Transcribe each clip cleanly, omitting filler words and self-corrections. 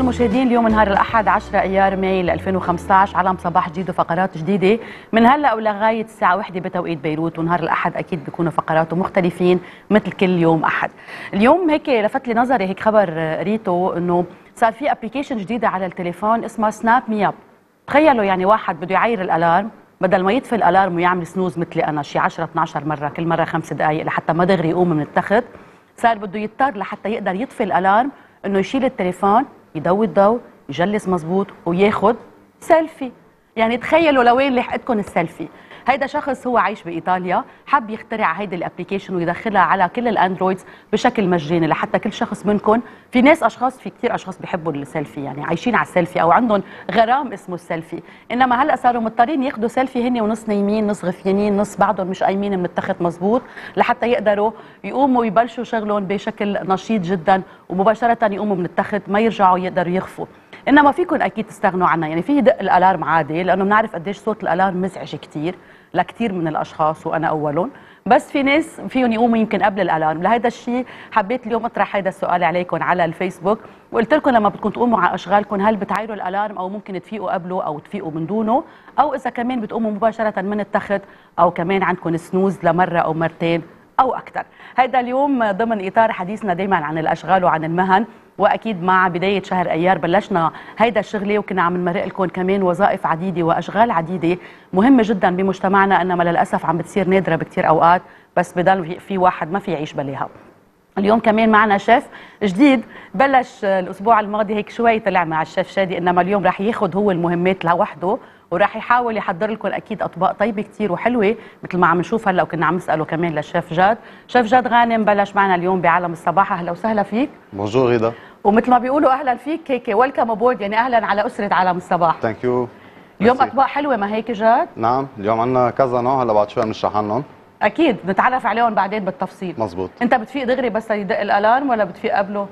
المشاهدين، اليوم نهار الأحد 10 أيار ماي 2015. علم صباح جديد وفقرات جديدة من هلا ولغاية الساعة 1 بتوقيت بيروت. ونهار الأحد أكيد بيكونوا فقراته مختلفين مثل كل يوم أحد. اليوم هيك لفت لي نظري هيك خبر قريته إنه صار في ابلكيشن جديدة على التليفون اسمها سناب مي اب. تخيلوا يعني واحد بده يعير الألارم، بدل ما يطفي الألارم ويعمل سنوز مثلي أنا شي 10 12 مرة كل مرة 5 دقائق لحتى ما دغري يقوم من التخت، صار بده يضطر لحتى يقدر يطفي الألارم انه يشيل التليفون، يضوي الضوء، يجلس مزبوط وياخد سيلفي. يعني تخيلوا لوين لحقتكم السيلفي. هيدا شخص هو عايش بايطاليا، حب يخترع هيدي الابلكيشن ويدخلها على كل الاندرويدز بشكل مجاني لحتى كل شخص منكم، في ناس في كثير اشخاص بيحبوا السيلفي، يعني عايشين على السيلفي او عندهم غرام اسمه السيلفي، انما هلا صاروا مضطرين ياخذوا سيلفي هن ونص نايمين نص غفيانين نص بعضهم مش قايمين من التخت مزبوط لحتى يقدروا يقوموا ويبلشوا شغلهم بشكل نشيط جدا ومباشره يقوموا من التخت ما يرجعوا يقدروا يخفوا. انما فيكم اكيد تستغنوا عنها، يعني في يدق الالارم عادي لانه بنعرف قديش صوت الالارم مزعج كثير لكثير من الاشخاص وانا اولهم، بس في ناس فيهم يقوموا يمكن قبل الالارم. لهذا الشيء حبيت اليوم اطرح هذا السؤال عليكم على الفيسبوك، وقلت لكم لما بدكم تقوموا على اشغالكم هل بتعيروا الالارم او ممكن تفيقوا قبله او تفيقوا من دونه، او اذا كمان بتقوموا مباشره من التخت او كمان عندكم سنوز لمره او مرتين او اكثر. هذا اليوم ضمن اطار حديثنا دائما عن الاشغال وعن المهن، واكيد مع بدايه شهر ايار بلشنا هيدا الشغله وكنا عم نمرق لكم كمان وظائف عديده واشغال عديده مهمه جدا بمجتمعنا، انما للاسف عم بتصير نادره بكثير اوقات، بس بضل في واحد ما في يعيش بلاها. اليوم كمان معنا شيف جديد بلش الاسبوع الماضي هيك شوي طلع مع الشيف شادي، انما اليوم راح ياخذ هو المهمات لوحده وراح يحاول يحضر لكم اكيد اطباق طيبه كثير وحلوه مثل ما عم نشوف هلا، وكنا عم نساله كمان للشيف جاد. شيف جاد غانم بلش معنا اليوم بعالم الصباح. اهلا وسهلا فيك. بونجور غيدا. ومثل ما بيقولوا اهلا فيك هيك ويلكم ابورد، يعني اهلا على اسره عالم الصباح. ثانك يو. اليوم اطباق حلوه ما هيك جاد؟ نعم اليوم عندنا كذا نوع، هلا بعد شوي بنشرح عنهم. اكيد بنتعرف عليهم بعدين بالتفصيل. مزبوط. انت بتفيق دغري بس يدق الالارم ولا بتفيق قبله؟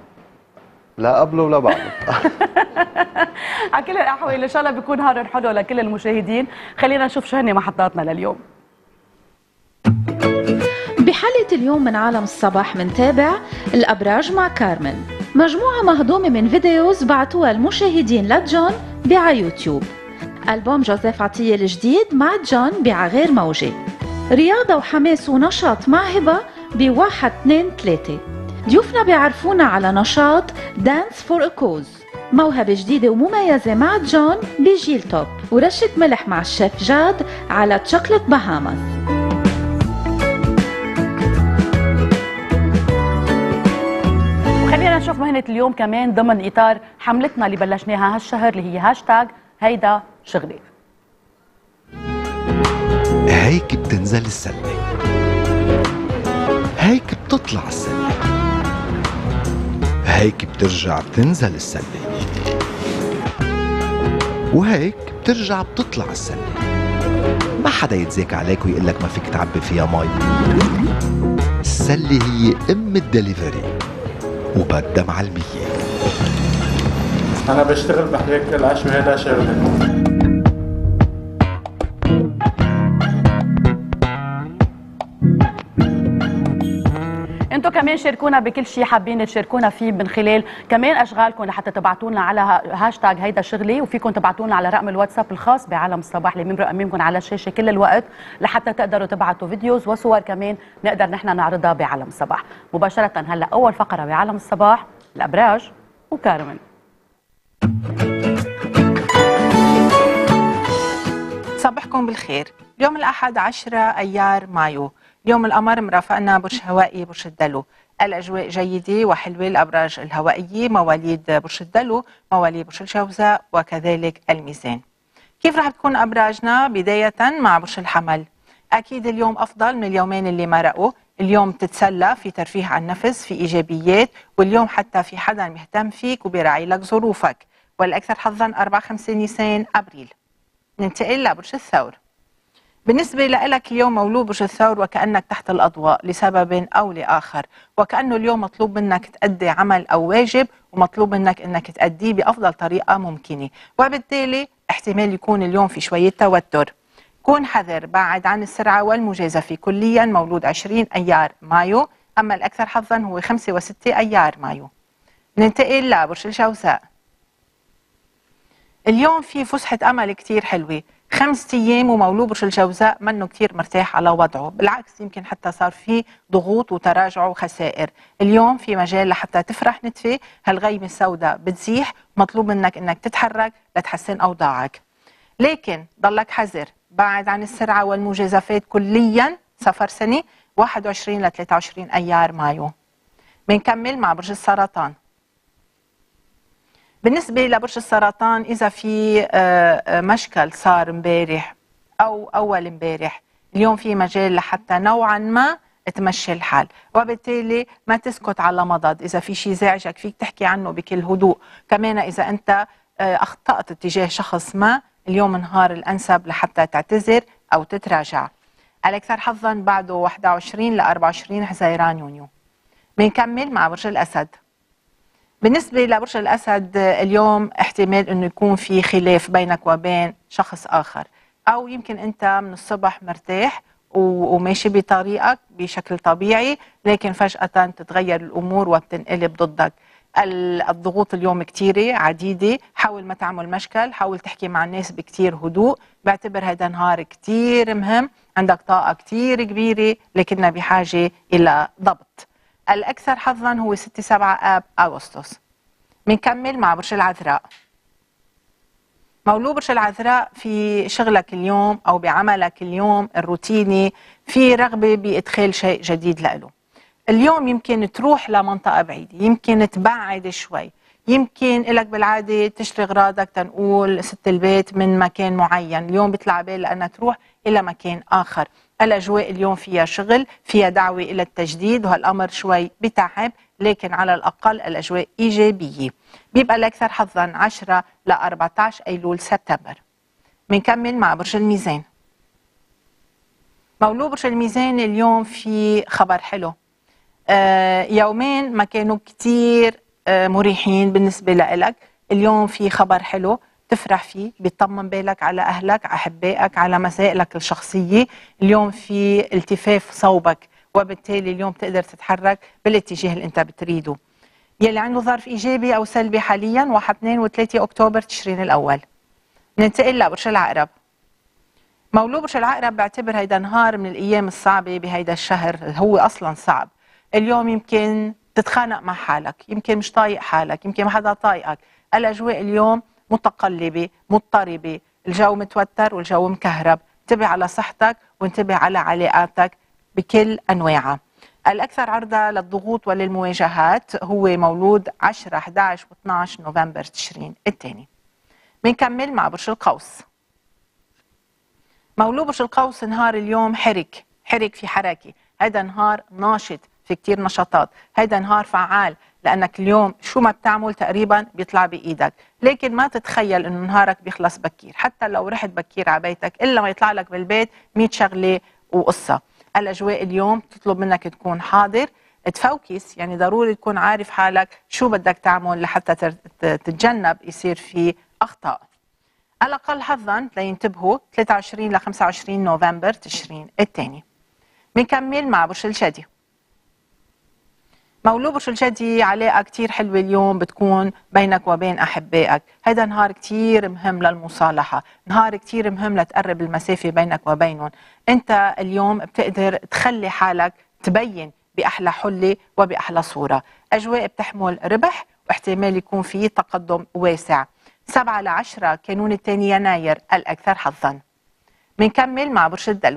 لا قبله ولا بعده. على كل الاحوال ان شاء الله بيكون نهار حلو لكل المشاهدين. خلينا نشوف شو هن محطاتنا لليوم. بحلقة اليوم من عالم الصباح منتابع الأبراج مع كارمن، مجموعة مهضومة من فيديوز بعتوها المشاهدين لجون بعا يوتيوب. ألبوم جوزيف عطية الجديد مع جون بعا غير موجة. رياضة وحماس ونشاط مع هبة ب1 2 3. ضيوفنا بيعرفونا على نشاط دانس فور ا كوز، موهبة جديدة ومميزة مع جون بجيل توب، ورشة ملح مع الشيف جاد على تشوكلت باهاماس. وخلينا نشوف مهنة اليوم كمان ضمن إطار حملتنا اللي بلشناها هالشهر اللي هي هاشتاج هيدا شغلي. هيك بتنزل السلة، هيك بتطلع السلة، هيك بترجع بتنزل السلة، وهيك بترجع بتطلع السلة. ما حدا يتزاك عليك ويقول لك ما فيك تعبي فيها مي. السلة هي ام الدليفري وبدها معلمية. أنا بشتغل بحكي العشوة هذا شغلي. انتم كمان شاركونا بكل شيء حابين تشاركونا فيه من خلال كمان اشغالكم لحتى تبعتوا لنا على هاشتاج هيدا شغلي، وفيكم تبعتوا لنا على رقم الواتساب الخاص بعالم الصباح اللي بنمرق امامكم على الشاشه كل الوقت لحتى تقدروا تبعتوا فيديوز وصور كمان نقدر نحن نعرضها بعالم الصباح مباشره. هلا اول فقره بعالم الصباح الابراج وكارمن. صباحكم بالخير. اليوم الأحد 10 أيار مايو، اليوم القمر مرافقنا برج هوائي برج الدلو. الأجواء جيدة وحلوة الأبراج الهوائية مواليد برج الدلو، مواليد برج الجوزاء وكذلك الميزان. كيف رح تكون أبراجنا؟ بداية مع برج الحمل. أكيد اليوم أفضل من اليومين اللي مرقوا، اليوم تتسلى في ترفيه عن النفس في إيجابيات، واليوم حتى في حدا مهتم فيك وبيراعي لك ظروفك، والأكثر حظا 4-5 نيسان أبريل. ننتقل لبرج الثور. بالنسبة لك اليوم مولود برج الثور وكأنك تحت الأضواء لسبب أو لآخر، وكأنه اليوم مطلوب منك تأدي عمل أو واجب ومطلوب منك أنك تأديه بأفضل طريقة ممكنة، وبالتالي احتمال يكون اليوم في شوية توتر. كون حذر، بعد عن السرعة والمجازفة كليا. مولود 20 أيار مايو، أما الأكثر حظا هو 5 و6 أيار مايو. ننتقل لبرج الجوزاء. اليوم في فسحة أمل كتير حلوة، 5 أيام ومولود برج الجوزاء منه كتير مرتاح على وضعه، بالعكس يمكن حتى صار في ضغوط وتراجع وخسائر. اليوم في مجال لحتى تفرح نتفة، هالغيمة السوداء بتزيح، مطلوب منك انك تتحرك لتحسن أوضاعك. لكن ضلك حذر، بعد عن السرعة والمجازفات كليا سفر سنة 21 ل 23 أيار مايو. بنكمل مع برج السرطان. بالنسبة لبرج السرطان إذا في مشكل صار امبارح أو أول امبارح، اليوم في مجال لحتى نوعا ما تمشي الحال، وبالتالي ما تسكت على مضض. إذا في شيء زعجك فيك تحكي عنه بكل هدوء. كمان إذا أنت أخطأت تجاه شخص ما، اليوم نهار الأنسب لحتى تعتذر أو تتراجع. الأكثر حظا بعده 21 ل 24 حزيران يونيو. بنكمل مع برج الأسد. بالنسبة لبرج الأسد اليوم احتمال أنه يكون في خلاف بينك وبين شخص آخر، أو يمكن أنت من الصبح مرتاح وماشي بطريقك بشكل طبيعي، لكن فجأة تتغير الأمور وبتنقلب ضدك. الضغوط اليوم كتيرة عديدة، حاول ما تعمل مشكل، حاول تحكي مع الناس بكتير هدوء. بعتبر هذا نهار كتير مهم، عندك طاقة كتير كبيرة لكنها بحاجة إلى ضبط. الأكثر حظاً هو 6-7 آب أغسطس. بنكمل مع برج العذراء. مولود برج العذراء في شغلك اليوم أو بعملك اليوم الروتيني في رغبة بإدخال شيء جديد له. اليوم يمكن تروح لمنطقة بعيدة، يمكن تبعد شوي، يمكن لك بالعادة تشتري أغراضك تنقول ست البيت من مكان معين، اليوم بيطلع بال لأنها تروح إلى مكان آخر. الأجواء اليوم فيها شغل، فيها دعوة إلى التجديد، وهالأمر شوي بتعب لكن على الأقل الأجواء إيجابية. بيبقى الأكثر حظاً 10 ل 14 أيلول سبتمبر. بنكمل مع برج الميزان. مولود برج الميزان اليوم في خبر حلو. يومين ما كانوا كتير مريحين بالنسبة لك، اليوم في خبر حلو تفرح فيه، بيطمن بالك على أهلك، أحبائك، على مسائلك الشخصية. اليوم في التفاف صوبك، وبالتالي اليوم تقدر تتحرك بالاتجاه اللي انت بتريده. يلي عنده ظرف إيجابي أو سلبي حاليا 1 2 و3 أكتوبر تشرين الأول. ننتقل لبرج العقرب. مولود برج العقرب بعتبر هيدا نهار من الأيام الصعبة بهيدا الشهر، هو أصلا صعب. اليوم يمكن تتخانق مع حالك، يمكن مش طايق حالك، يمكن ما حدا طايقك. الأجواء اليوم متقلبة مضطربة، الجو متوتر والجو مكهرب. انتبه على صحتك وانتبه على علاقاتك بكل أنواعها. الأكثر عرضة للضغوط وللمواجهات هو مولود 10 11 و12 نوفمبر تشرين الثاني. بنكمل مع برج القوس. مولود برج القوس نهار اليوم حرك في حركة، هذا نهار ناشط، في كتير نشاطات، هيدا نهار فعال لأنك اليوم شو ما بتعمل تقريبا بيطلع بإيدك. لكن ما تتخيل إنه نهارك بيخلص بكير، حتى لو رحت بكير على بيتك إلا ما يطلع لك بالبيت 100 شغلة وقصة. الأجواء اليوم تطلب منك تكون حاضر، تفوكس، يعني ضروري تكون عارف حالك شو بدك تعمل لحتى تتجنب يصير في أخطاء. الأقل حظاً لينتبهوا 23 ل 25 نوفمبر تشرين الثاني. بنكمل مع برج الجدي. مولود برج الجدي علاقة كتير حلوة اليوم بتكون بينك وبين أحبائك، هذا نهار كتير مهم للمصالحة، نهار كتير مهم لتقرب المسافة بينك وبينهم. أنت اليوم بتقدر تخلي حالك تبين بأحلى حلة وبأحلى صورة. أجواء بتحمل ربح واحتمال يكون فيه تقدم واسع. 7 ل 10 كانون الثاني يناير الأكثر حظاً. بنكمل مع برج الدلو.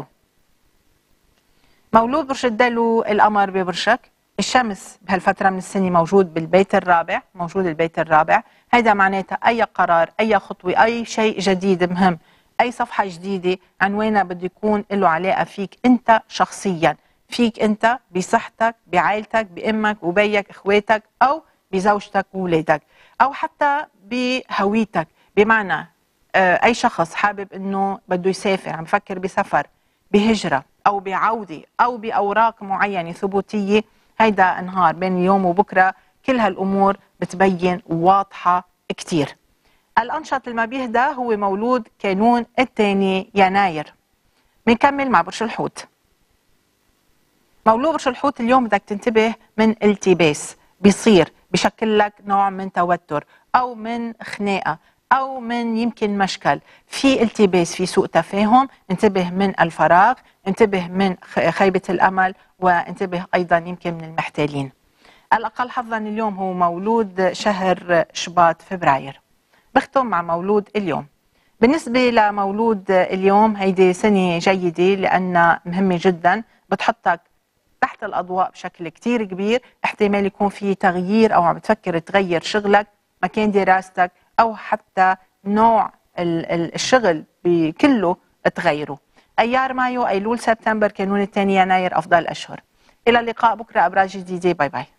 مولود برج الدلو القمر ببرجك، الشمس بهالفترة من السنة موجود بالبيت الرابع، هيدا معناتها أي قرار، أي خطوة، أي شيء جديد مهم، أي صفحة جديدة عنوانها بده يكون له علاقة فيك أنت شخصيا، فيك أنت بصحتك، بعائلتك، بأمك وبيك، إخواتك، أو بزوجتك وولادك، أو حتى بهويتك. بمعنى أي شخص حابب أنه بده يسافر، عم بفكر بسفر، بهجرة، أو بعودة، أو بأوراق معينة ثبوتية، هيدا نهار بين اليوم وبكرة كل هالأمور بتبين واضحة كتير. الأنشط اللي ما بيهدى هو مولود كانون الثاني يناير. بنكمل مع برج الحوت. مولود برج الحوت اليوم بدك تنتبه من التباس بيصير بشكل لك نوع من توتر أو من خناقة أو من يمكن مشكل، في التباس، في سوء تفاهم، انتبه من الفراغ، انتبه من خيبة الأمل، وانتبه أيضا يمكن من المحتالين. الأقل حظا اليوم هو مولود شهر شباط فبراير. بختم مع مولود اليوم. بالنسبة لمولود اليوم هيدي سنة جيدة لأنها مهمة جدا، بتحطك تحت الأضواء بشكل كتير كبير. احتمال يكون في تغيير أو عم تفكر تغير شغلك، مكان دراستك، أو حتى نوع الشغل بكله تغيره. أيار مايو، أيلول، سبتمبر، كانون الثاني يناير أفضل الأشهر. إلى اللقاء بكرة أبراج جديدة. باي باي.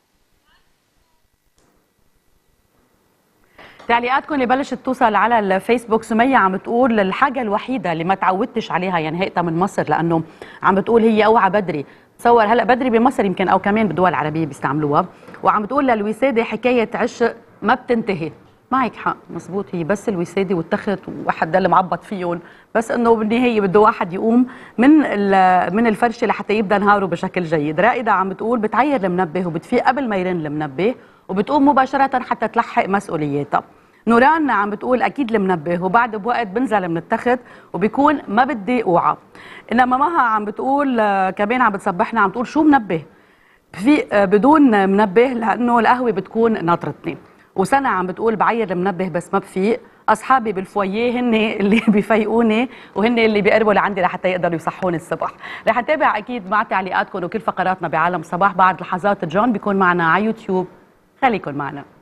تعليقاتكم اللي بلشت توصل على الفيسبوك، سمية عم بتقول الحاجة الوحيدة اللي ما تعودتش عليها يعني هيئتها من مصر، لأنه عم بتقول هي أوعى بدري. تصور هلا بدري بمصر يمكن أو كمان بالدول العربية بيستعملوها. وعم بتقول للوسادة حكاية عشق ما بتنتهي. معك حق، مزبوط، هي بس الوسادة والتخت وواحد ده اللي معبط فيهم، بس انه بالنهايه بده واحد يقوم من الفرشه لحتى يبدا نهاره بشكل جيد. رائده عم بتقول بتعير المنبه وبتفيق قبل ما يرن المنبه وبتقوم مباشره حتى تلحق مسؤولياتها. نوران عم بتقول اكيد المنبه وبعد بوقت بنزل من التخت وبيكون ما بدي اوعى. انما مها عم بتقول كمان عم بتصبحنا عم تقول شو منبه؟ في بدون منبه لانه القهوه بتكون ناطرتني. وسنة عم بتقول بعير المنبه بس ما بفيق. أصحابي بالفوييه هن اللي بيفيقوني وهن اللي بيقربوا لعندي لحتى يقدروا يصحوني الصبح. رح نتابع أكيد مع تعليقاتكم وكل فقراتنا بعالم الصباح. بعد لحظات جون بيكون معنا على يوتيوب، خليكن معنا.